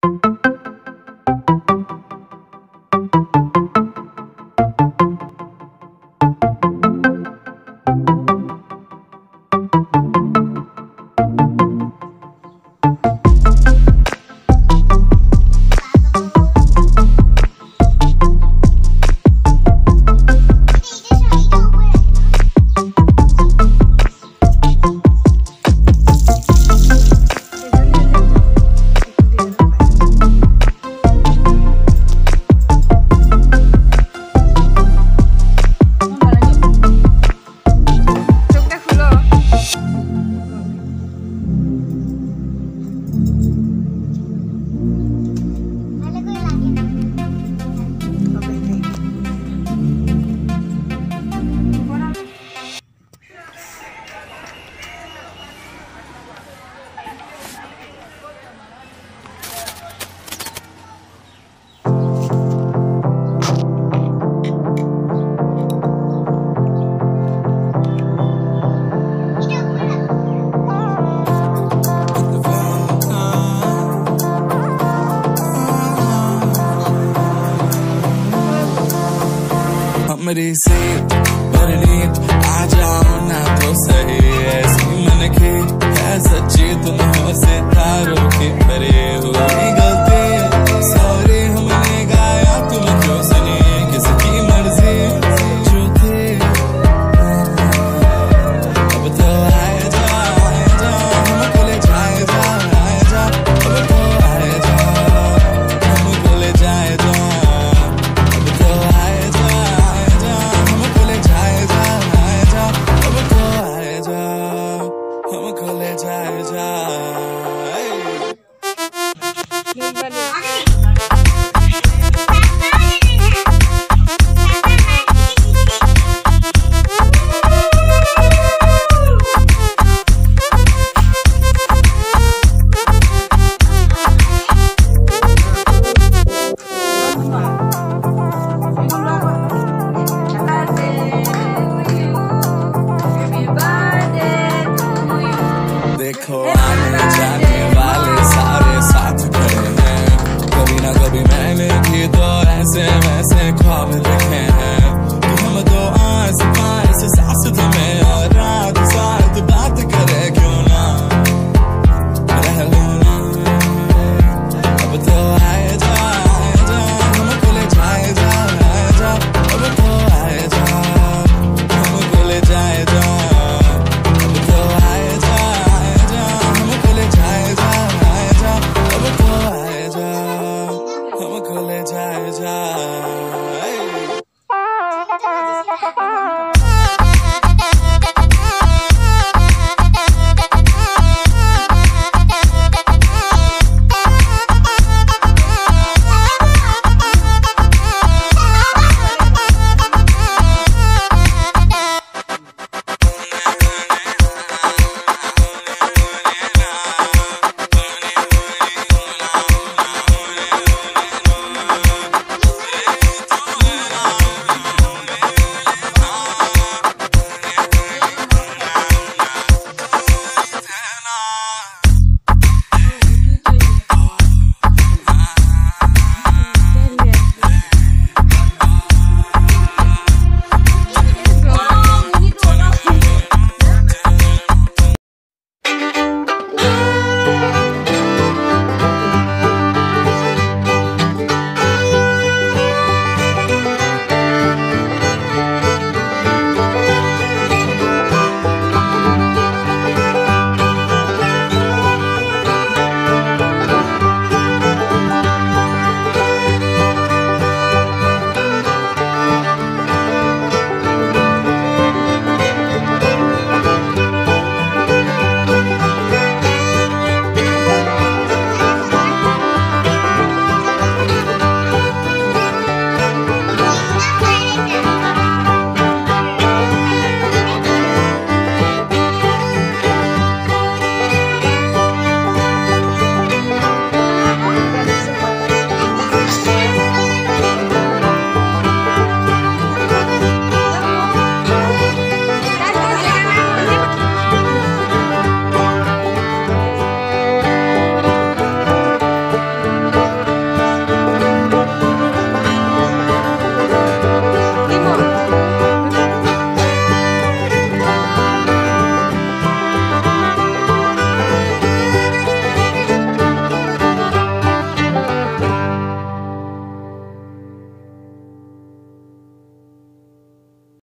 हमरी से परनीत आ जाओ ना तो सही, ऐसी मन की है सच्ची तुम हो सितारों की परे हुई गलती, सॉरी हमने गाया तुम क्यों सुनी, किसकी मर्जी जो थी। अब तो आए जा हमको ले जाए जा, आए जा अब तो आए जा हमको ले जाए जा, अब तो आए जा हमको ले जाए जा, आए जा अब तो आए जा हमको ले जाए जा।